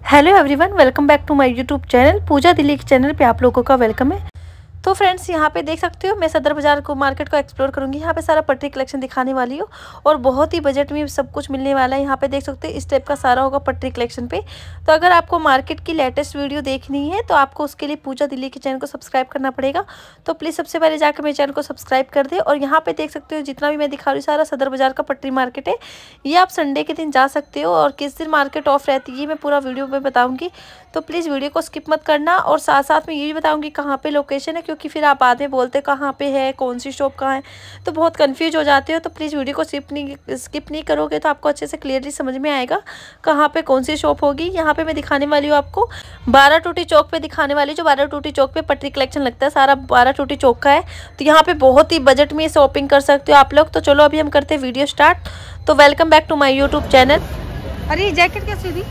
Hello everyone, welcome back to my YouTube channel. Pooja Delhi के channel पे आप लोगों का वेलकम है। तो फ्रेंड्स, यहाँ पे देख सकते हो मैं सदर बाजार को मार्केट को एक्सप्लोर करूंगी। यहाँ पे सारा पटरी कलेक्शन दिखाने वाली हूँ और बहुत ही बजट में सब कुछ मिलने वाला है। यहाँ पे देख सकते हो इस टाइप का सारा होगा पटरी कलेक्शन पे। तो अगर आपको मार्केट की लेटेस्ट वीडियो देखनी है तो आपको उसके लिए पूजा दिल्ली के चैनल को सब्सक्राइब करना पड़ेगा। तो प्लीज़ सबसे पहले जाकर मेरे चैनल को सब्सक्राइब कर दे। और यहाँ पे देख सकते हो जितना भी मैं दिखा रही हूँ सारा सदर बाजार का पटरी मार्केट है। ये आप संडे के दिन जा सकते हो और किस दिन मार्केट ऑफ रहती है मैं पूरा वीडियो में बताऊँगी। तो प्लीज़ वीडियो को स्किप मत करना। और साथ साथ में ये भी बताऊँगी कहाँ पे लोकेशन है, क्योंकि फिर आप बाद में बोलते कहाँ पे है, कौन सी शॉप कहाँ है, तो बहुत कंफ्यूज हो जाते हो। तो प्लीज़ वीडियो को स्किप नहीं करोगे तो आपको अच्छे से क्लियरली समझ में आएगा कहाँ पे कौन सी शॉप होगी। यहाँ पे मैं दिखाने वाली हूँ आपको 12 टूटी चौक पे दिखाने वाली, जो 12 टूटी चौक पे पटरी कलेक्शन लगता है सारा 12 टूटी चौक का है। तो यहाँ पे बहुत ही बजट में शॉपिंग कर सकते हो आप लोग। तो चलो अभी हम करते हैं वीडियो स्टार्ट। तो welcome back to my YouTube channel. अरे जैकेट कैसी थी?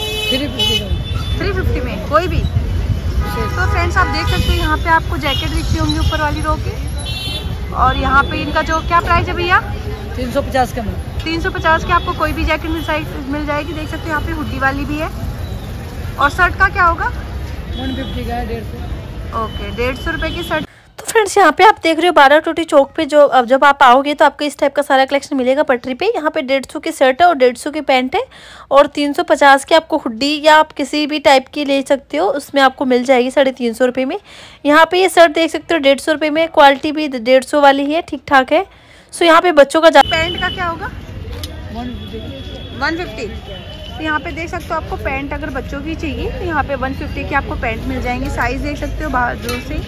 350 में कोई भी। तो फ्रेंड्स आप देख सकते हो यहाँ पे आपको जैकेट दिखती होंगी ऊपर वाली रो की। और यहाँ पे इनका जो क्या प्राइस है भैया? 350 का। 350 के आपको कोई भी जैकेट मिल जाएगी। देख सकते हो यहाँ पे हुडी वाली भी है। और शर्ट का क्या होगा? 150 का है, 150। ओके, 150 रुपये की शर्ट। तो फ्रेंड्स यहाँ पे आप देख रहे हो 12 टूटी चौक पे जो अब जब आप आओगे तो आपको इस टाइप का सारा कलेक्शन मिलेगा पटरी पे। यहाँ पे 150 की शर्ट है और 150 की पैंट है और 350 की आपको हुडी या आप किसी भी टाइप की ले सकते हो, उसमें आपको मिल जाएगी 350 रुपये में। यहाँ पे ये शर्ट देख सकते हो 150 रुपये में, क्वालिटी भी 150 वाली है, ठीक ठाक है। सो यहाँ पे बच्चों का पैंट का क्या होगा? 150। तो यहाँ पे देख सकते हो आपको पैंट अगर बच्चों की चाहिए तो यहाँ पे 150 की आपको पैंट मिल जाएंगी। साइज देख सकते हो बाहर दूर से,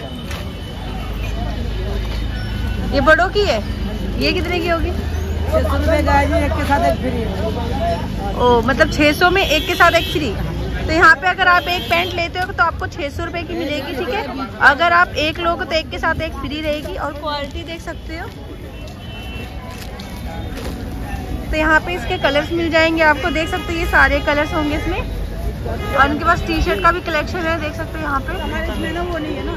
ये बड़ों की है। ये कितने की होगी? 600 रुपये का है, एक के साथ एक फ्री। ओ मतलब 600 में एक के साथ एक फ्री। तो यहाँ पे अगर आप एक पैंट लेते हो तो आपको 600 रुपये की मिलेगी, ठीक है। अगर आप एक लोगे तो एक के साथ एक फ्री रहेगी। और क्वालिटी देख सकते हो। तो यहाँ पे इसके कलर्स मिल जाएंगे आपको, देख सकते हो ये सारे कलर्स होंगे इसमें। और उनके पास टी शर्ट का भी कलेक्शन है, देख सकते हो यहाँ पे। वो नहीं है ना,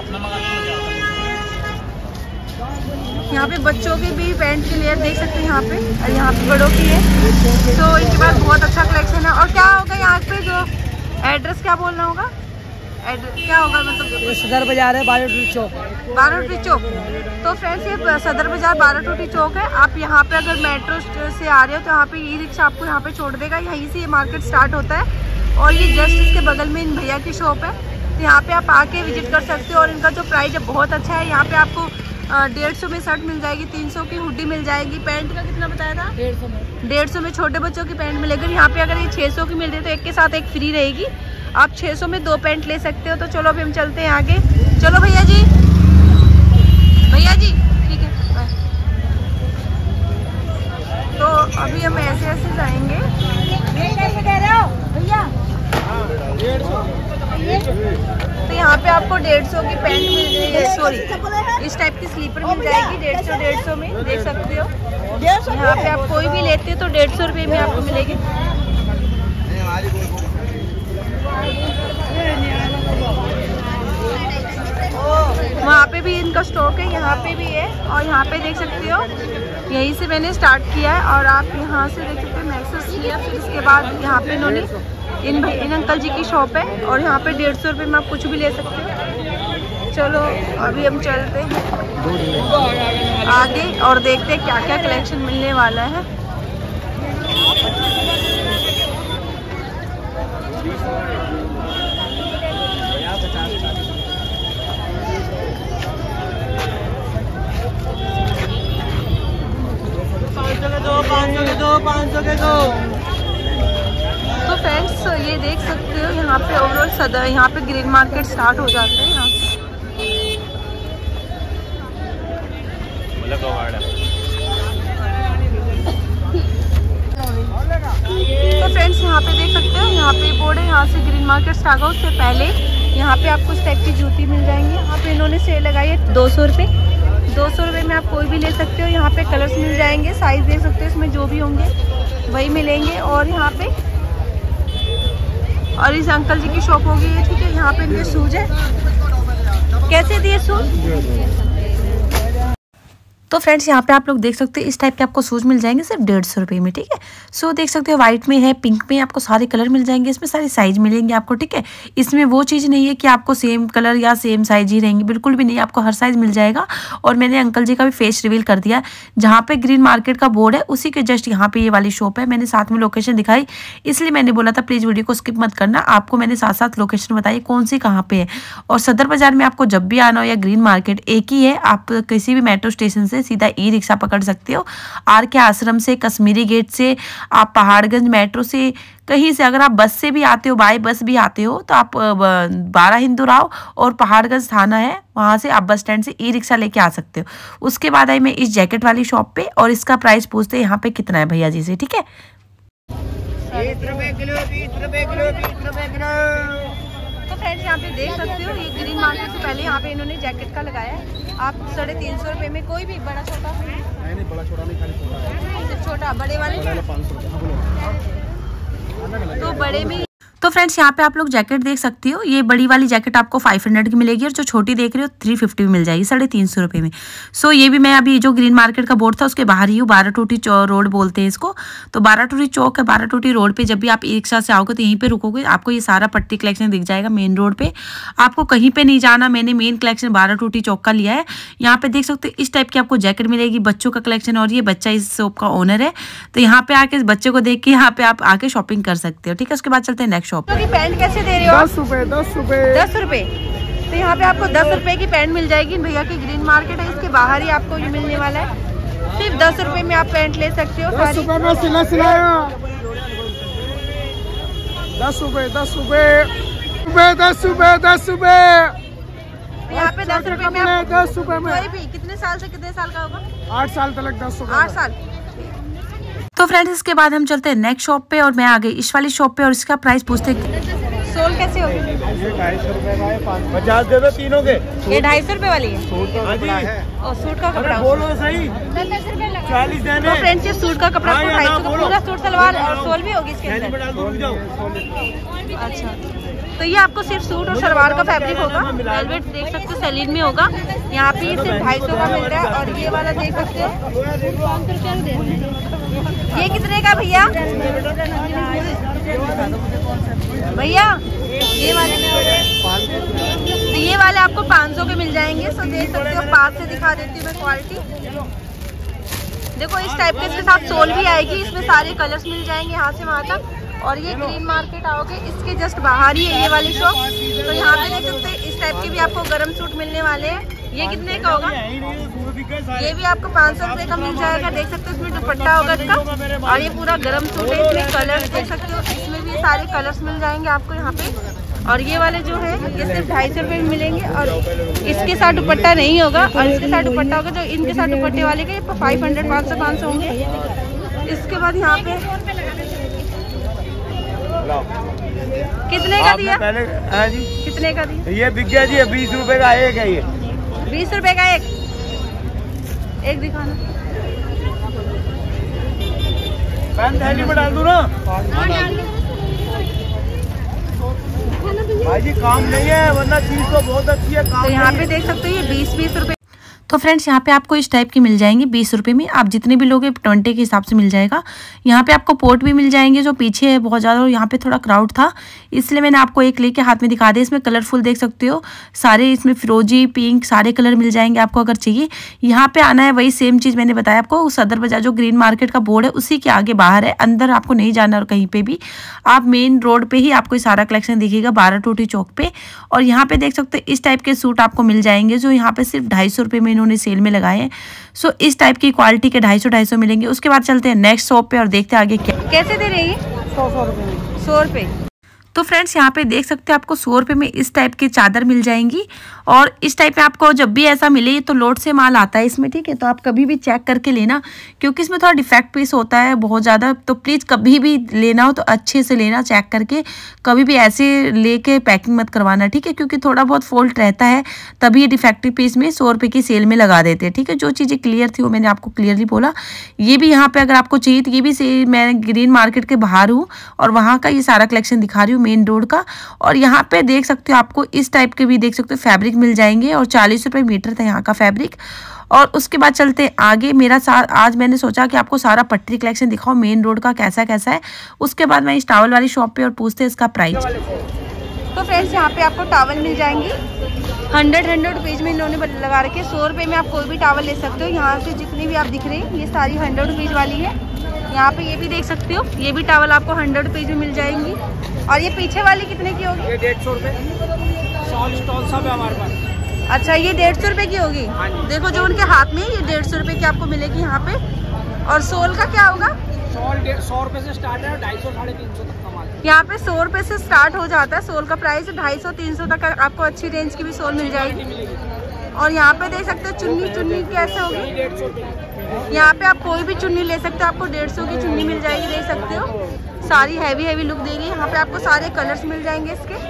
यहाँ पे बच्चों के भी पैंट के लिए देख सकते हैं यहाँ पे, और यहाँ पे बड़ों की है। तो इनके पास बहुत अच्छा कलेक्शन है। और क्या होगा यहाँ पे जो एड्रेस क्या बोलना होगा? एड्रेस क्या होगा मतलब? सदर बाजार है, 12 टूटी चौक। 12 टूटी चौक। तो फ्रेंड्स ये सदर बाजार 12 टूटी चौक है। आप यहाँ पे अगर मेट्रो से आ रहे हो तो यहाँ पे ई रिक्शा आपको यहाँ पे छोड़ देगा। यहीं से ये मार्केट स्टार्ट होता है और ये जस्ट इसके बगल में इन भैया की शॉप है। तो यहाँ पे आप आके विजिट कर सकते हो। और इनका जो प्राइस है बहुत अच्छा है। यहाँ पे आपको 150 में शर्ट मिल जाएगी, 300 की हुडी मिल जाएगी। पैंट का कितना बताया था? 150 में छोटे बच्चों की पैंट मिलेगी। यहाँ पे अगर ये 600 की मिल रही है तो एक के साथ एक फ्री रहेगी। आप 600 में 2 पैंट ले सकते हो। तो चलो अभी हम चलते हैं आगे। चलो भैया जी, भैया जी ठीक है। तो अभी हम ऐसे ऐसे जाएंगे। कैसे कह रहे हो भैया? तो यहाँ पे आपको 150 की पैंट मिल रही है, सॉरी इस टाइप की स्लीपर मिल जाएगी 150 में, देख सकते हो। यहाँ पे आप कोई भी लेते हो तो 150 रुपये में आपको मिलेगी। वहाँ पे भी इनका स्टॉक है, यहाँ पे भी है। और यहाँ पे देख सकते हो यहीं से मैंने स्टार्ट किया है। और आप यहाँ से देख सकते हो मैक्सेस किया, फिर इसके बाद यहाँ पे इन्होंने इन अंकल जी की शॉप है। और यहाँ पे 150 रुपये में आप कुछ भी ले सकते हो। चलो अभी हम चलते हैं आगे और देखते हैं क्या क्या कलेक्शन मिलने वाला है। तो फ्रेंड्स ये देख सकते हो यहाँ पे ओवरऑल सदर, यहाँ पे ग्रीन मार्केट स्टार्ट हो जाता है यहाँ से। तो फ्रेंड्स यहाँ पे देख सकते हो यहाँ पे बोर्ड है, यहाँ से ग्रीन मार्केट स्टार्ट हो। उससे पहले यहाँ पे आपको इस टाइप की जूती मिल जाएंगी। यहाँ पे इन्होंने सेल लगाई है 200 रुपये। 200 रुपये में आप कोई भी ले सकते हो। यहाँ पे कलर्स मिल जाएंगे, साइज देख सकते हो इसमें जो भी होंगे वही मिलेंगे। और यहाँ पे और इस अंकल जी की शॉप होगी ये, ठीक है। यहाँ पे इनके शूज है, कैसे दिए शूज? तो फ्रेंड्स यहाँ पे आप लोग देख सकते हो इस टाइप के आपको शूज़ मिल जाएंगे सिर्फ 150 रुपये में, ठीक है। सो देख सकते हो व्हाइट में है, पिंक में, आपको सारे कलर मिल जाएंगे, इसमें सारे साइज मिलेंगे आपको, ठीक है। इसमें वो चीज़ नहीं है कि आपको सेम कलर या सेम साइज ही रहेंगे, बिल्कुल भी नहीं, आपको हर साइज मिल जाएगा। और मैंने अंकल जी का भी फेस रिवील कर दिया, जहाँ पे ग्रीन मार्केट का बोर्ड है उसी के जस्ट यहाँ पे ये वाली शॉप है। मैंने साथ में लोकेशन दिखाई, इसलिए मैंने बोला था प्लीज़ वीडियो को स्किप मत करना, आपको मैंने साथ साथ लोकेशन बताई कौन सी कहाँ पे है। और सदर बाजार में आपको जब भी आना हो या ग्रीन मार्केट एक ही है, आप किसी भी मेट्रो स्टेशन से सीधा ई रिक्शा पकड़ सकते हो। आर के आश्रम से, कश्मीरी गेट से, आप पहाड़गंज मेट्रो से, कहीं से अगर आप बस से भी आते हो, बाय बस भी आते हो, तो आप 12 हिंदू राव और पहाड़गंज थाना है, वहाँ से आप बस स्टैंड से ई रिक्शा लेके आ सकते हो। उसके बाद आई मैं इस जैकेट वाली शॉप पे और इसका प्राइस पूछते हैं यहाँ पे कितना है भैया जी से, ठीक है। 20 रुपए किलो, 20 रुपए किलो, 20 रुपए किलो। तो फ्रेंड्स यहाँ पे देख सकते हो ये ग्रीन मार्केट से पहले यहाँ पे इन्होंने जैकेट का लगाया है। आप 350 रुपये में कोई भी बड़ा छोटा, नहीं बड़ा छोटा नहीं, खाली छोटा है, सिर्फ छोटा, बड़े वाले 500 रुपये। तो बड़े में। तो फ्रेंड्स यहाँ पे आप लोग जैकेट देख सकती हो, ये बड़ी वाली जैकेट आपको 500 की मिलेगी और जो छोटी देख रहे हो 350 में मिल जाएगी, 350 रुपये में। सो ये भी मैं अभी जो ग्रीन मार्केट का बोर्ड था उसके बाहर ही हूँ, 12 टूटी रोड बोलते हैं इसको। तो 12 टूटी चौक है, 12 टूटी रोड पे जब भी आप ई रिक्शा से आओगे तो यहीं पे रुकोगे, आपको ये सारा पट्टी कलेक्शन दिख जाएगा मेन रोड पे, आपको कहीं पे नहीं जाना। मैंने मेन कलेक्शन 12 टूटी चौक का लिया है। यहाँ पे देख सकते हो इस टाइप की आपको जैकेट मिलेगी, बच्चों का कलेक्शन, और ये बच्चा इस शॉप का ओनर है, तो यहाँ पे आके इस बच्चे को देख के यहाँ पे आप आके शॉपिंग कर सकते हो, ठीक है। उसके बाद चलते हैं नेक्स्ट शॉप। पैंट कैसे दे रहे हो? 10 रुपए, 10 रुपए, 10 रुपए। तो यहाँ पे आपको 10 रुपए की पैंट मिल जाएगी। भैया की ग्रीन मार्केट है, इसके बाहर ही आपको ये मिलने वाला है। सिर्फ 10 रुपए में आप पैंट ले सकते हो। 10 रुपए में सिला सिलाया, 10 रुपए, 10 रुपए, 10 रुपए, 10 रुपए। यहाँ पे 10 रुपए में आप 10 रुपए में कोई भी कितने साल से कितने साल का होगा? 8 साल तक 10 रुपए, 8 साल। तो फ्रेंड्स इसके बाद हम चलते हैं नेक्स्ट शॉप पे और मैं आ गई इस वाली शॉप पे और इसका प्राइस पूछते हैं। सोल कैसे होगी? ये 250 रुपए का है, 50 दे दो तीनों के। ये 250 रुपए वाली है। सूट का कपड़ा है, और सूट का कपड़ा बोलो सही, 40 देने। तो फ्रेंड्स ये सूट का कपड़ा 250 का पूरा सूट सलवार और सोल भी होगी इसके अंदर। अच्छा, तो ये आपको सिर्फ सूट और सलवार का फैब्रिक होगा, वेलवेट देख सकते हो सैलीन में होगा। यहाँ पे सिर्फ 250 का मिल रहा है। और ये वाला देख सकते हो, ये कितने का भैया? भैया ये वाले आपको 500 के मिल जाएंगे। सो देख सकते हो, पास से दिखा देती हूँ मैं क्वालिटी। देखो इस टाइप के इसके साथ सोल भी आएगी, इसमें सारे कलर्स मिल जाएंगे यहाँ से वहाँ तक। और ये ग्रीन मार्केट आओगे इसके जस्ट बाहर ही है ये वाली शॉप। तो यहाँ पे देख सकते हैं इस टाइप के भी आपको गर्म सूट मिलने वाले हैं। ये कितने का होगा? ये भी आपको 500 रुपये का मिल जाएगा। देख सकते हो इसमें दुपट्टा होगा इसका, और ये पूरा गर्म सूट है। इसमें कलर्स देख सकते हो, इसमें भी सारे कलर्स मिल जाएंगे आपको यहाँ पे। और ये वाले जो है ये सिर्फ 250 रुपये में मिलेंगे और इसके साथ दुपट्टा नहीं होगा, और इसके साथ दुपट्टा होगा। जो इनके साथ दुपट्टे वाले के 500, 500 होंगे। इसके बाद यहाँ पे कितने का दिया? कितने का दिया? ये बिक गया जी, 20 रुपए का एक है। ये 20 रुपए का एक दिखाना। पैन थैली में डाल दूँ ना भाई जी, काम नहीं है, वरना चीज तो बहुत अच्छी है। काम तो यहाँ पे देख सकते हो ये 20 रुपए। तो फ्रेंड्स यहाँ पे आपको इस टाइप की मिल जाएंगी 20 रुपये में। आप जितने भी लोगे 20 के हिसाब से मिल जाएगा। यहाँ पे आपको पोर्ट भी मिल जाएंगे जो पीछे है बहुत ज़्यादा, और यहाँ पे थोड़ा क्राउड था इसलिए मैंने आपको एक लेके हाथ में दिखा दिया। इसमें कलरफुल देख सकते हो सारे, इसमें फिरोजी, पिंक सारे कलर मिल जाएंगे आपको अगर चाहिए। यहाँ पे आना है, वही सेम चीज़ मैंने बताया आपको, सदर बाजार जो ग्रीन मार्केट का बोर्ड है उसी के आगे बाहर है, अंदर आपको नहीं जाना और कहीं पे भी। आप मेन रोड पे ही आपको सारा कलेक्शन दिखेगा 12 टूटी चौक पे। और यहाँ पे देख सकते हो इस टाइप के सूट आपको मिल जाएंगे जो यहाँ पे सिर्फ 250 रुपये में इन्होंने सेल में लगाए हैं। सो इस टाइप की क्वालिटी के 250 मिलेंगे। उसके बाद चलते हैं नेक्स्ट शॉप पे और देखते हैं आगे क्या। कैसे दे रही है? 100 रुपये। तो फ्रेंड्स यहाँ पे देख सकते हैं आपको 100 रुपये में इस टाइप की चादर मिल जाएंगी। और इस टाइप में आपको जब भी ऐसा मिले तो लोड से माल आता है इसमें, ठीक है। तो आप कभी भी चेक करके लेना, क्योंकि इसमें थोड़ा डिफेक्ट पीस होता है बहुत ज़्यादा। तो प्लीज़ कभी भी लेना हो तो अच्छे से लेना, चेक करके। कभी भी ऐसे लेके पैकिंग मत करवाना, ठीक है, क्योंकि थोड़ा बहुत फॉल्ट रहता है, तभी ये डिफेक्टिव पीस में 100 रुपये की सेल में लगा देते हैं, ठीक है। जो चीज़ें क्लियर थी वो मैंने आपको क्लियरली बोला। ये भी यहाँ पर अगर आपको चाहिए तो ये भी मैं ग्रीन मार्केट के बाहर हूँ और वहाँ का ये सारा कलेक्शन दिखा रही हूँ। मेन रोड का। और यहाँ पे देख सकते हो आपको इस टाइप के भी देख सकते हो फैब्रिक मिल जाएंगे और 40 रुपये मीटर था यहाँ का फैब्रिक। और उसके बाद चलते आगे। आज मैंने सोचा कि आपको सारा पट्टी कलेक्शन दिखाओ मेन रोड का कैसा कैसा है। उसके बाद मैं इस टावल वाली शॉप पे और पूछते हैं इसका प्राइस। तो फ्रेंड्स यहाँ पे आपको टावल मिल जाएंगी 100 रुपीज़ में इन्होंने लगा रखे। 100 रुपये में आप कोई भी टावल ले सकते हो। यहाँ पे जितनी भी आप दिख रही हैं ये सारी 100 रुपीज़ वाली है। यहाँ पे ये भी देख सकते हो, ये भी टावल आपको 100 रुपीज़ में मिल जाएंगी। और ये पीछे वाली कितने की होगी? ये 150 रुपये स्टॉल सब है हमारे पास। अच्छा, ये 150 रुपये की होगी। देखो जो उनके हाथ में ये 150 रुपये की आपको मिलेगी यहाँ पे। और सोल का क्या होगा? 100 रुपये से स्टार्ट है, 250 350 तक का माल। यहाँ पे 100 रुपये से स्टार्ट हो जाता है। सोल का प्राइस 250-300 तक आपको अच्छी रेंज की भी सोल मिल जाएगी। और यहाँ पे देख सकते हो चुन्नी कैसे होगी। यहाँ पे आप कोई भी चुन्नी ले सकते हो, आपको 150 की चुन्नी मिल जाएगी, देख सकते हो। सारी हैवी लुक देगी। यहाँ पे आपको सारे कलर्स मिल जाएंगे इसके।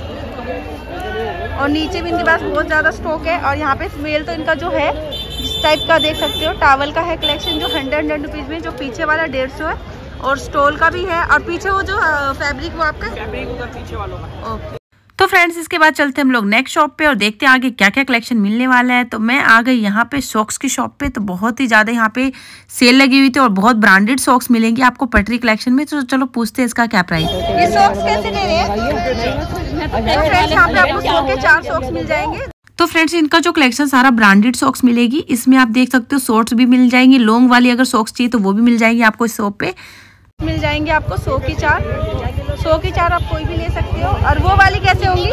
और नीचे भी इनके पास बहुत ज़्यादा स्टॉक है। और यहाँ पे मेल तो इनका जो है इस टाइप का देख सकते हो टावल का है कलेक्शन, जो 100 रुपीज़ में, जो पीछे वाला 150 है। और स्टॉल का भी है। और पीछे वो जो फैब्रिक वो आपका पीछे वालों का। ओके। तो फ्रेंड्स इसके बाद चलते हम लोग नेक्स्ट शॉप पे और देखते हैं आगे क्या क्या कलेक्शन मिलने वाला है। तो मैं आ गई यहाँ पे सॉक्स की शॉप पे। तो बहुत ही ज़्यादा यहाँ पे सेल लगी हुई थी और बहुत ब्रांडेड सॉक्स मिलेंगे आपको पटरी कलेक्शन में। तो चलो पूछते हैं इसका क्या प्राइस। ये सॉक्स कैसे दे रहे हैं? तो फ्रेंड्स यहाँ पे आपको 100 के 4 सॉक्स मिल जाएंगे। तो फ्रेंड्स इनका जो कलेक्शन सारा ब्रांडेड सॉक्स मिलेगी। इसमें आप देख सकते हो शॉर्ट्स भी मिल जाएंगी, लॉन्ग वाली अगर सॉक्स चाहिए तो वो भी मिल जाएंगी आपको इस शॉप पे। मिल जाएंगे आपको 100 की 4। 100 की 4 आप कोई भी ले सकते हो। और वो वाली कैसे होंगी?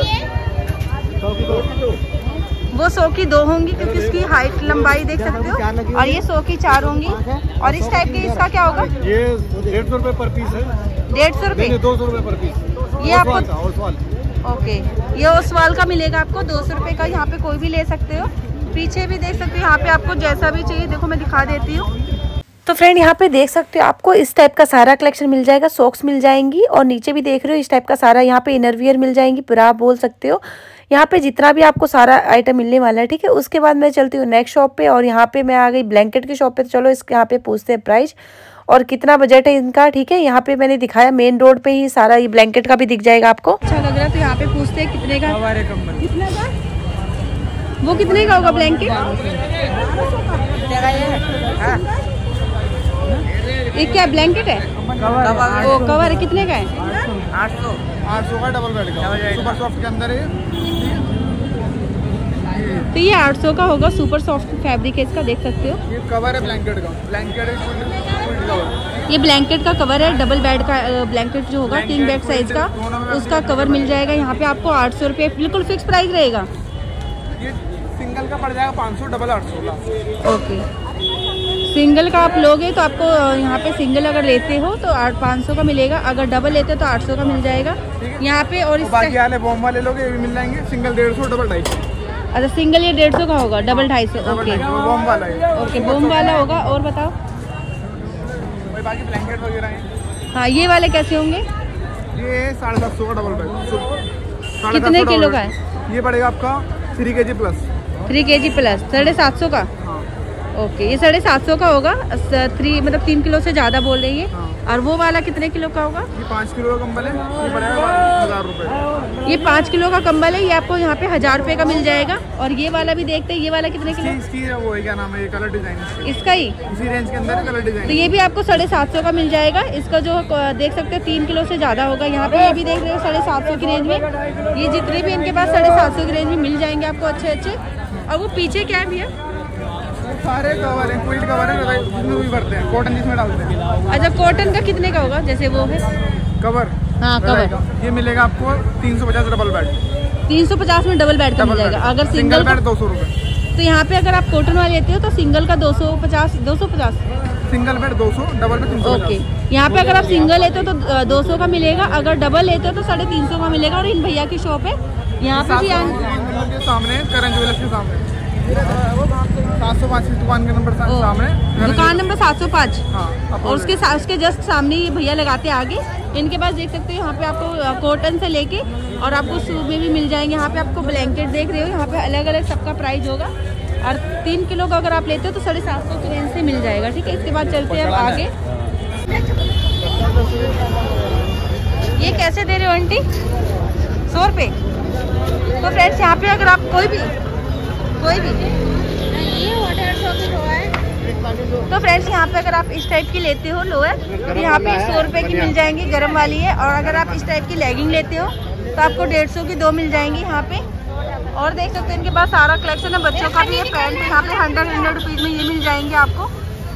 वो 100 की 2 होंगी क्योंकि उसकी हाइट लंबाई देख सकते हो। और ये 100 की 4 होंगी। और इस टाइप की इसका क्या होगा? ये 150 रुपये पर पीस है। 150 रुपये? 200 रुपये पर पीस। ये आपको ओके, ये ओसवाल का मिलेगा आपको 200 रुपये का। यहाँ पे कोई भी ले सकते हो। पीछे भी देख सकते हो, यहाँ पे आपको जैसा भी चाहिए देखो मैं दिखा देती हूँ। तो फ्रेंड यहाँ पे देख सकते हो आपको इस टाइप का सारा कलेक्शन मिल जाएगा। सॉक्स मिल जाएंगी और नीचे भी देख रहे हो इस टाइप का सारा यहाँ पे इनरवियर मिल जाएंगी, ब्रा बोल सकते हो। यहाँ पे जितना भी आपको सारा आइटम मिलने वाला है, ठीक है। उसके बाद मैं चलती हूँ नेक्स्ट शॉप पे और यहाँ पे मैं आ गई ब्लैंकेट की शॉप पे। तो चलो इसके यहाँ पे पूछते हैं प्राइस और कितना बजट है इनका, ठीक है। यहाँ पे मैंने दिखाया मेन रोड पे ही सारा, ये ब्लैंकेट का भी दिख जाएगा आपको। अच्छा लग रहा है तो यहाँ पे पूछते हैं कितने का? कितने का? वो कितने का होगा ब्लैंकेट? ये क्या ब्लैंकेट है? वो कवर है, कितने का है? 800 का डबल बेड का, सुपर सॉफ्ट के अंदर है। तो ये 800 का होगा, सुपर सॉफ्ट फैब्रिक है इसका, देख सकते हो। ये कवर है ब्लैंकेट का, ब्लैंकेट है। ये ब्लैंकेट का कवर है, डबल बेड का ब्लैंकेट जो होगा, किंग बेड साइज का, उसका कवर मिल जाएगा यहाँ पे आपको 800 रुपये, बिल्कुल फिक्स प्राइस रहेगा। ये सिंगल का पड़ जाएगा 500, डबल 800 का। ओके, सिंगल का आप लोगे तो आपको यहाँ पे सिंगल अगर लेते हो तो 500 का मिलेगा, अगर डबल लेते हो तो 800 का मिल जाएगा यहाँ पे। और बाकी वाले बॉम्ब वाले लोगे ये भी मिल जाएंगे, सिंगल 150, डबल 250। अच्छा, सिंगल ये 150 का होगा, डबल 250। ओके, बॉम्ब वाला है। ओके, बॉम्ब वाला होगा। और बताओ बाकी ब्लैंकेट वगैरह है। हाँ, ये वाले कैसे होंगे? ये 750 का डबल बेड। कितने किलो का है? ये पड़ेगा आपका 3 kg प्लस। 3 kg प्लस 750 का। ओके, ये 750 का होगा, 3 किलो से ज़्यादा बोल रही है। और वो वाला कितने किलो का होगा? ये 5 किलो का कंबल है, ये पड़ेगा 1000 रुपये। ये 5 किलो का कंबल है, ये आपको यहाँ पे 1000 रुपये का मिल जाएगा। और ये वाला भी देखते हैं, ये वाला कितने किलो? इसकी वो है, क्या नाम है, ये कलर डिजाइन इसका ही इसी रेंज के अंदर है, कलर डिजाइन। तो ये भी आपको 750 का मिल जाएगा। इसका जो देख सकते हो 3 किलो से ज़्यादा होगा। यहाँ पे ये भी देख रहे हो 750 की रेंज में। ये जितने भी इनके पास 750 की रेंज में मिल जाएंगे आपको अच्छे। और वो पीछे क्या है भैया? सारे कवर है, क्विल्ट कवर है, जिसमें भी भरते हैं, कॉटन जिसमें डालते हैं। अच्छा, कॉटन का कितने का होगा? जैसे वो है कवर। हाँ, कवर। ये मिलेगा आपको 350 डबल बेड। 350 में डबल बेड का मिल जाएगा। अगर सिंगल बेड 200 रुपये। तो यहाँ पे अगर आप कॉटन वाले लेते हो तो सिंगल का 250। Single bed 200, double bed 350। Okay, यहाँ पे अगर आप सिंगल लेते हो तो 200 का मिलेगा, अगर डबल लेते हो तो 350 का मिलेगा। और इन भैया की शॉप है यहाँ पे भी सामने, करण ज्वेलर्स के सामने 705 दुकान के नंबर सामने, दुकान नंबर 705। हाँ, और उसके जस्ट सामने ये भैया लगाते हैं आगे। इनके पास देख सकते हो यहाँ पे आपको कॉटन से लेके और आपको सूट में भी मिल जाएंगे। यहाँ पे आपको ब्लैंकेट देख रहे हो, यहाँ पे अलग अलग सबका प्राइस होगा। और 3 किलो का अगर आप लेते हो तो 750 की रेंज से मिल जाएगा, ठीक है। इसके बाद चलते हैं आगे। ये कैसे दे रहे हो आंटी? 100 रुपये। तो फ्रेंड्स यहाँ पे अगर आप कोई भी तो फ्रेंड्स यहाँ पे अगर आप इस टाइप की लेते हो लोअर तो यहाँ पे 100 रुपये की मिल जाएंगी, गर्म वाली है। और अगर आप इस टाइप की लेगिंग लेते हो तो आपको 150 की 2 मिल जाएंगी यहाँ पे। और देख सकते हैं इनके पास सारा कलेक्शन है बच्चों का भी। ये पैंट यहाँ पे 100 रुपीज़ में ये मिल जाएंगे आपको।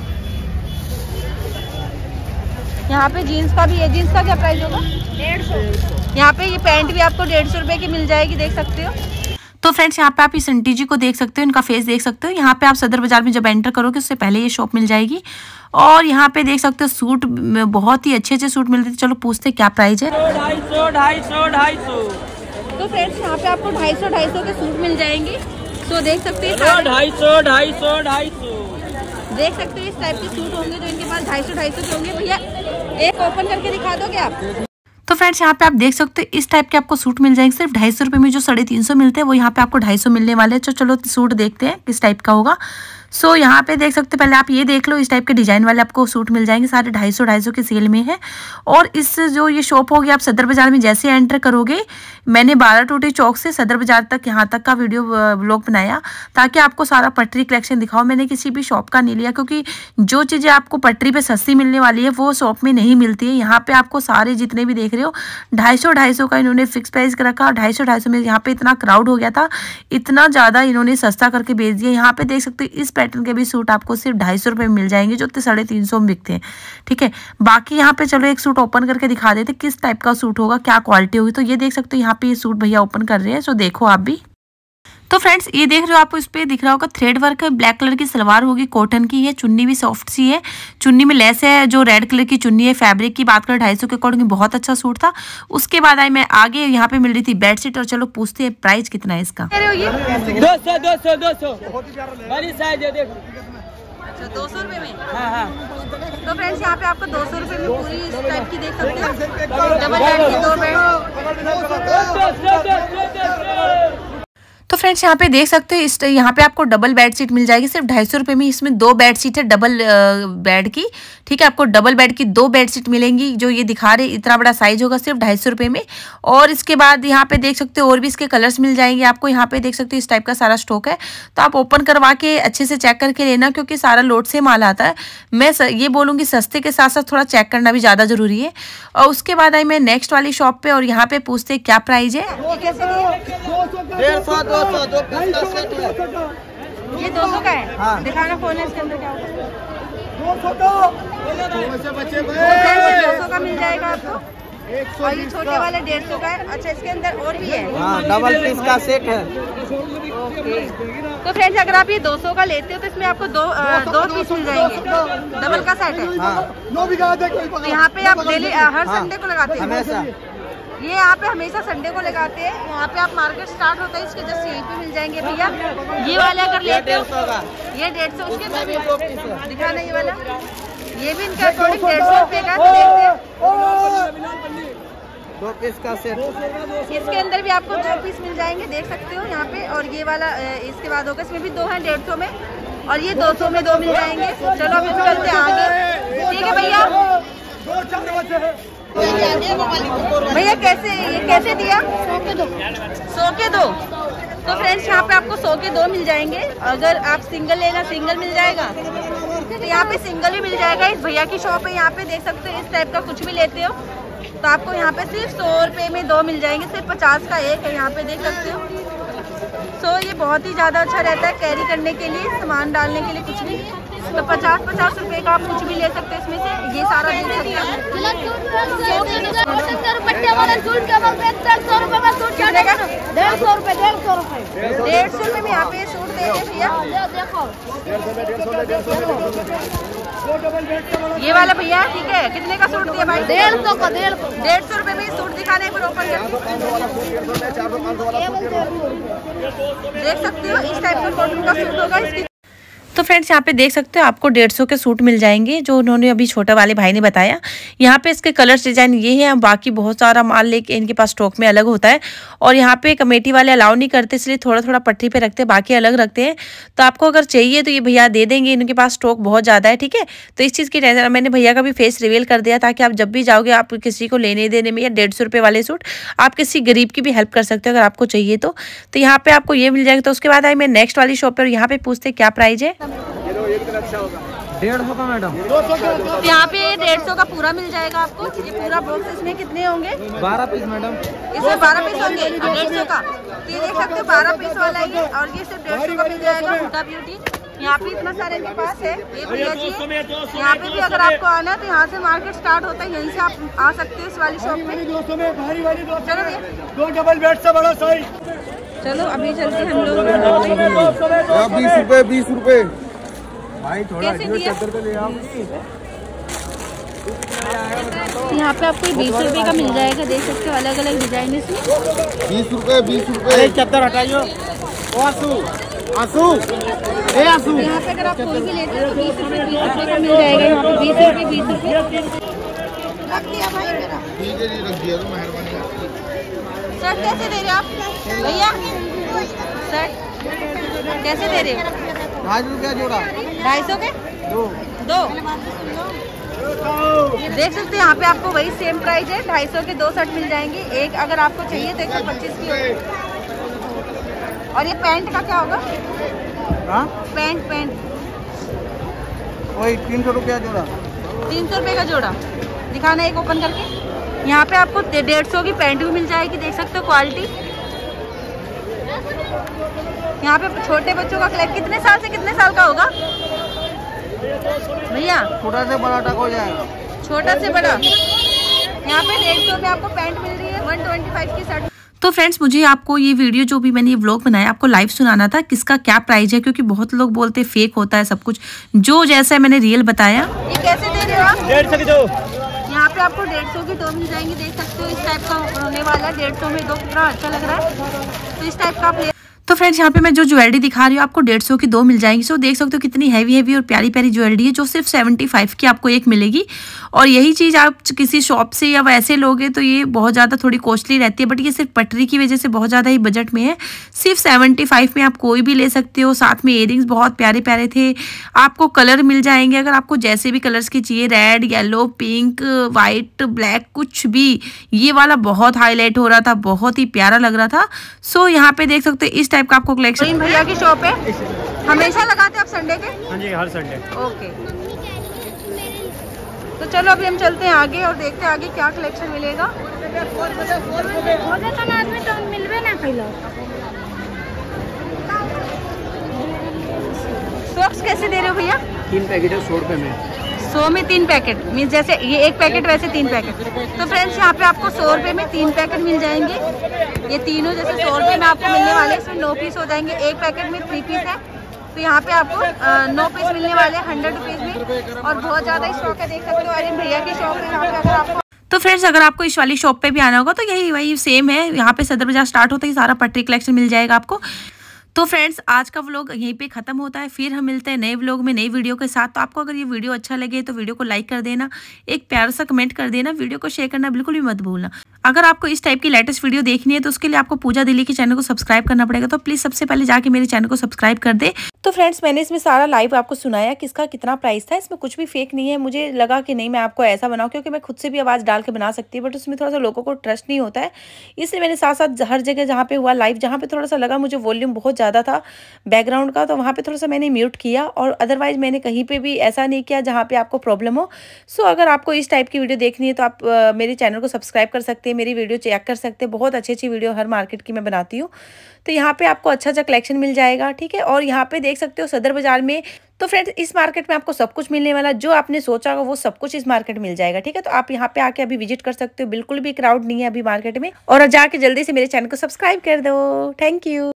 यहाँ पे जीन्स का भी है। जीन्स का क्या प्राइस होगा? 150। यहाँ पे ये पैंट भी आपको 150 रुपये की मिल जाएगी, देख सकते हो। तो फ्रेंड्स यहाँ पे आप इस आंटी जी को देख सकते हो, इनका फेस देख सकते हो। यहाँ पे आप सदर बाजार में जब एंटर करोगे उससे पहले ये शॉप मिल जाएगी। और यहाँ पे देख सकते हो सूट, बहुत ही अच्छे अच्छे सूट मिलते थे। चलो पूछते क्या प्राइस है। 250 तो फ्रेंड्स यहाँ पे आपको 250 के सूट मिल जाएंगे। तो देख सकते हैं 250 देख सकते हैं इस टाइप के सूट होंगे जो इनके पास 250 के होंगे। भैया एक ओपन करके दिखा दोगे आप? तो फ्रेंड्स यहाँ पे आप देख सकते हो इस टाइप के आपको सूट मिल जाएंगे सिर्फ 250 रुपये में। जो 350 मिलते हैं वो यहाँ पे आपको 250 मिलने वाले हैं। तो चलो सूट देखते हैं किस टाइप का होगा। सो यहाँ पे देख सकते हैं, पहले आप ये देख लो, इस टाइप के डिजाइन वाले आपको सूट मिल जाएंगे, सारे 250 के सेल में है। और इस जो ये शॉप होगी आप सदर बाजार में जैसे एंटर करोगे, मैंने 12 टोटी चौक से सदर बाजार तक यहाँ तक का वीडियो व्लॉग बनाया ताकि आपको सारा पटरी कलेक्शन दिखाओ। मैंने किसी भी शॉप का नहीं लिया क्योंकि जो चीज़ें आपको पटरी पे सस्ती मिलने वाली है वो शॉप में नहीं मिलती है। यहाँ पे आपको सारे जितने भी देख रहे हो 250 का इन्होंने फिक्स प्राइस रखा। 250 में यहाँ पे इतना क्राउड हो गया था, इतना ज़्यादा इन्होंने सस्ता करके बेच दिया। यहाँ पे देख सकते हो इस पैटर्न के भी सूट आपको सिर्फ 250 रुपये में मिल जाएंगे जो 350 में बिकते हैं। ठीक है, बाकी यहाँ पे चलो एक सूट ओपन करके दिखा देते किस टाइप का सूट होगा, क्या क्वालिटी होगी। तो ये देख सकते हो यहाँ पे ये सूट भैया ओपन कर रहे हैं, सो देखो आप भी। तो फ्रेंड्स ये देख रहे हो, आपको इस पे दिख रहा होगा थ्रेड वर्क है। ब्लैक कलर की सलवार होगी, कॉटन की है, चुन्नी भी सॉफ्ट सी है, चुन्नी में लेस है। जो रेड कलर की चुन्नी है, फैब्रिक की बात करें 250 के अकॉर्डिंग बहुत अच्छा सूट था। उसके बाद आई मैं आगे, यहाँ पे मिल रही थी बेडशीट। और चलो पूछते हैं प्राइस कितना है इसका। 200 रुपये में। तो फ्रेंड्स यहाँ पे आपको 200 रुपये में पूरी इस टाइप की देख सकते हो, डबल बेड की 2 बेड। तो फ्रेंड्स यहाँ पे देख सकते हो इस यहाँ पे आपको डबल बेड शीट मिल जाएगी सिर्फ 250 रुपये में। इसमें 2 बेड शीट है डबल बेड की। ठीक है, आपको डबल बेड की 2 बेड शीट मिलेंगी। जो ये दिखा रहे इतना बड़ा साइज होगा सिर्फ 250 रुपये में। और इसके बाद यहाँ पे देख सकते हो और भी इसके कलर्स मिल जाएंगे आपको। यहाँ पे देख सकते हो इस टाइप का सारा स्टॉक है, तो आप ओपन करवा के अच्छे से चेक करके लेना क्योंकि सारा लोड से माल आता है। मैं ये बोलूँगी सस्ते के साथ साथ थोड़ा चेक करना भी ज़्यादा ज़रूरी है। और उसके बाद आई मैं नेक्स्ट वाली शॉप पे और यहाँ पे पूछते क्या प्राइस है। ये 200 का है। हाँ। दिखाना फोन है इसके अंदर क्या होगा। 200 का मिल जाएगा आपको। और ये छोटे वाले 150 का है। अच्छा, इसके अंदर और भी है। हाँ, डबल पीस का सेट है। ओके। तो फ्रेंड्स अगर आप ये 200 का लेते हो तो इसमें आपको दो पीस मिल जाएंगे। डबल का सेट है। तो यहाँ पे आप डेली हर संडे को लगाते हैं हमेशा। ये यहाँ पे हमेशा संडे को लगाते हैं। यहाँ पे आप मार्केट स्टार्ट होता है इसके जस्ट यहीं पे मिल जाएंगे भैया। ये वाले अगर लेते हो ये 150, उसके अंदर दिखाना ये वाला, ये भी इनका अकॉर्डिंग 150 रुपये का। तो देखते हैं 2 पीस का सेट। इसके अंदर भी आपको 2 पीस मिल जाएंगे, देख सकते हो यहाँ पे। और ये वाला इसके बाद होगा, इसमें भी 2 हैं 150 में और ये 200 में 2 मिल जाएंगे। चलो अब चलते हैं आगे। ठीक है भैया। भैया कैसे ये कैसे दिया? 100 के 2। तो फ्रेंड्स यहाँ पे आपको 100 के 2 मिल जाएंगे। अगर आप सिंगल लेना सिंगल मिल जाएगा। तो यहाँ पे सिंगल ही मिल जाएगा। इस भैया की शॉप है, यहाँ पे देख सकते हो इस टाइप का कुछ भी लेते हो तो आपको यहाँ पे सिर्फ 100 रुपये में 2 मिल जाएंगे। सिर्फ 50 का एक है, यहाँ पे देख सकते हो। सो ये बहुत ही ज़्यादा अच्छा रहता है कैरी करने के लिए, सामान डालने के लिए कुछ भी। तो 50 रुपए का आप कुछ भी ले सकते हैं इसमें से। ये सारा देख सकते हैं। 150 रुपये में यहाँ पे सूट दे रहे भैया। ये वाला भैया ठीक है, कितने का सूट दिया भाई? 150 का। 150 रुपये में सूट दिखाने पर ओपन कर देख सकते हो। इस टाइप का कॉटन का सूट होगा। इसकी तो फ्रेंड्स यहाँ पे देख सकते हो आपको 150 के सूट मिल जाएंगे, जो उन्होंने अभी छोटा वाले भाई ने बताया। यहाँ पे इसके कलर्स डिजाइन ये है, बाकी बहुत सारा माल लेके इनके पास स्टॉक में अलग होता है। और यहाँ पे कमेटी वाले अलाउ नहीं करते, इसलिए थोड़ा थोड़ा पटरी पे रखते हैं, बाकी अलग रखते हैं। तो आपको अगर चाहिए तो ये भैया दे देंगे, इनके पास स्टॉक बहुत ज़्यादा है, ठीक है। तो इस चीज़ की टेंशन, मैंने भैया का भी फेस रिवील कर दिया ताकि आप जब भी जाओगे आप किसी को लेने देने में या 150 रुपये वाले सूट आप किसी गरीब की भी हेल्प कर सकते हो अगर आपको चाहिए तो यहाँ पे आपको ये मिल जाएगा। तो उसके बाद आई मैं नेक्स्ट वाली शॉप पर, यहाँ पे पूछते क्या प्राइस है। 150 का मैडम। यहाँ पे 150 का पूरा मिल जाएगा आपको। ये पूरा बॉक्स, इसमें कितने होंगे? 12 पीस मैडम। इसमें 12 पीस होंगे 150 का। तो ये देख सकते हो 12 पीस वाला ये, और ये सिर्फ 150 का मिल जाएगा। हुडा ब्यूटी यहाँ पे इतना सारे के पास है। ये भैया जी यहाँ पे भी अगर आपको आना है तो यहाँ से मार्केट स्टार्ट होता है, यहीं से आप आ सकते हो इस वाली शॉप में। चलो भैया, 2 डबल बेड से बड़ा साइज। चलो अभी चलते हैं हम लोग। 20 रुपए 20 रुपए भाई, थोड़ा कैसे दिया? पे ले आओ। यहाँ पे आपको 20 रुपए का मिल जाएगा, देख सकते हो अलग अलग डिजाइन इसमें। 20 रुपए 20 रुपए। चद्दर हटाइयो। आंसू आंसू ए आंसू। यहाँ पे अगर आप कोई भी लेते हो तो 20 रुपए का मिल जाएगा। यहाँ पे 20 रुपए 20 रुपए रख दिया भाई मेरा। ठीक है जी, रख दिया तो मेहरबानी। शर्ट कैसे दे रहे हो आप भैया? शर्ट कैसे दे रहे हो? 250 रुपया जोड़ा। 250 के दो। देख सकते हैं यहाँ पे आपको वही सेम प्राइस है, 250 के 2 शर्ट मिल जाएंगे। एक अगर आपको चाहिए तो 125 की होगी। और ये पैंट का क्या होगा? पैंट वही 300 रुपया जोड़ा। 300 रुपये का जोड़ा। दिखाना एक ओपन करके। यहाँ पे आपको 150 की पैंट भी मिल जाएगी, देख सकते हो क्वालिटी। यहाँ पे छोटे बच्चों का कलेक्ट कितने साल से कितने साल का होगा भैया? छोटा से बड़ा तक हो जाएगा। छोटा से बड़ा। यहाँ पे 150 में आपको पैंट मिल रही है, 125 की शर्ट। तो फ्रेंड्स मुझे आपको ये वीडियो जो भी मैंने ये व्लॉग बनाया आपको लाइव सुनाना था, किसका क्या प्राइस है, क्योंकि बहुत लोग बोलते फेक होता है सब कुछ, जो जैसा मैंने रियल बताया। ये कैसे दे रहे हो आप? 150 की 2। यहाँ पे आपको 150 की 2 मिल जाएंगे, देख सकते हो इस टाइप का होने वाला है। 150 में 2 कितना अच्छा लग रहा है। तो इस टाइप का आप ले। तो फ्रेंड्स यहाँ पे मैं जो ज्वेलरी दिखा रही हूँ आपको 150 की 2 मिल जाएंगी। सो देख सकते हो कितनी हैवी और प्यारी प्यारी ज्वेलरी है, जो सिर्फ 75 की आपको एक मिलेगी। और यही चीज़ आप किसी शॉप से या वैसे लोगे तो ये बहुत ज़्यादा थोड़ी कॉस्टली रहती है, बट ये सिर्फ पटरी की वजह से बहुत ज़्यादा ही बजट में है। सिर्फ 75 में आप कोई भी ले सकते हो। साथ में इयरिंग्स बहुत प्यारे प्यारे थे। आपको कलर मिल जाएंगे, अगर आपको जैसे भी कलर्स की चाहिए, red, yellow, pink, white, black, कुछ भी। ये वाला बहुत हाईलाइट हो रहा था, बहुत ही प्यारा लग रहा था। सो यहाँ पे देख सकते हो इस टाइप का आपको कलेक्शन। भैया की शॉप है, हमेशा लगाते हैं आप संडे के? हाँ जी, हर संडे। ओके, तो चलो अभी हम चलते हैं आगे और देखते हैं आगे क्या कलेक्शन मिलेगा। सॉक्स कैसे दे रहे हो भैया? 3 पैकेट है 100 रुपए में। 100 में 3 पैकेट मीन जैसे ये 1 पैकेट वैसे 3 पैकेट। तो फ्रेंड्स यहाँ पे आपको 100 रुपए में 3 पैकेट मिल जाएंगे। ये तीनों जैसे 100 रुपए में आपको मिलने वाले, इसमें 9 पीस हो जाएंगे। 1 पैकेट में 3 पीस है, तो यहाँ पे आपको 9 पीस मिलने वाले 100 रुपीज़ में। और बहुत ज़्यादा स्टॉक है, देख सकते हो। अरे भैया की शॉप है यहाँ पे। अगर आपको तो फ्रेंड्स अगर आपको इस वाली शॉप पे भी आना होगा तो यही वही सेम है, यहाँ पे सदर बाजार स्टार्ट होता है, सारा पटरी कलेक्शन मिल जाएगा आपको। तो फ्रेंड्स आज का व्लॉग यहीं पे खत्म होता है, फिर हम मिलते हैं नए व्लॉग में नई वीडियो के साथ। तो आपको अगर ये वीडियो अच्छा लगे तो वीडियो को लाइक कर देना, एक प्यारा सा कमेंट कर देना, वीडियो को शेयर करना बिल्कुल भी मत भूलना। अगर आपको इस टाइप की लेटेस्ट वीडियो देखनी है तो उसके लिए आपको पूजा दिल्ली के चैनल को सब्सक्राइब करना पड़ेगा। तो प्लीज सबसे पहले जाके मेरे चैनल को सब्सक्राइब कर दे। तो फ्रेंड्स मैंने इसमें सारा लाइव आपको सुनाया किसका कितना प्राइस था, इसमें कुछ भी फेक नहीं है। मुझे लगा कि नहीं मैं आपको ऐसा बनाऊं, क्योंकि मैं खुद से भी आवाज़ डाल के बना सकती हूँ, बट उसमें थोड़ा सा लोगों को ट्रस्ट नहीं होता है, इसलिए मैंने साथ साथ हर जगह जहाँ पे हुआ लाइव, जहाँ पे थोड़ा सा लगा मुझे वॉल्यूम बहुत ज़्यादा था बैकग्राउंड का, तो वहाँ पे थोड़ा सा मैंने म्यूट किया। और अदरवाइज मैंने कहीं पे भी ऐसा नहीं किया जहाँ पे आपको प्रॉब्लम हो। सो अगर आपको इस टाइप की वीडियो देखनी है तो आप मेरे चैनल को सब्सक्राइब कर सकते हैं, मेरी वीडियो चेक कर सकते हैं। बहुत अच्छी अच्छी वीडियो हर मार्केट की मैं बनाती हूँ, तो यहाँ पे आपको अच्छा अच्छा कलेक्शन मिल जाएगा, ठीक है। और यहाँ पे देख सकते हो सदर बाजार में। तो फ्रेंड्स इस मार्केट में आपको सब कुछ मिलने वाला, जो आपने सोचा होगा वो सब कुछ इस मार्केट मिल जाएगा, ठीक है। तो आप यहाँ पे आके अभी विजिट कर सकते हो, बिल्कुल भी क्राउड नहीं है अभी मार्केट में। और जाके जल्दी से मेरे चैनल को सब्सक्राइब कर दो। Thank you.